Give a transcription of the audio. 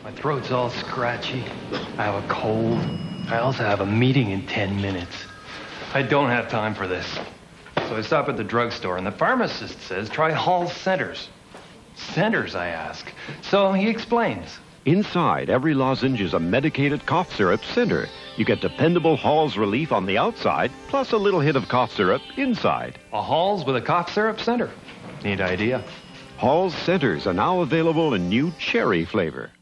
My throat's all scratchy. I have a cold. I also have a meeting in 10 minutes. I don't have time for this. So I stop at the drugstore, and the pharmacist says, try Hall's Centers. Centers, I ask. So he explains. Inside every lozenge is a medicated cough syrup center. You get dependable Hall's relief on the outside, plus a little hit of cough syrup inside. A Hall's with a cough syrup center. Neat idea. Hall's Centers are now available in new cherry flavor.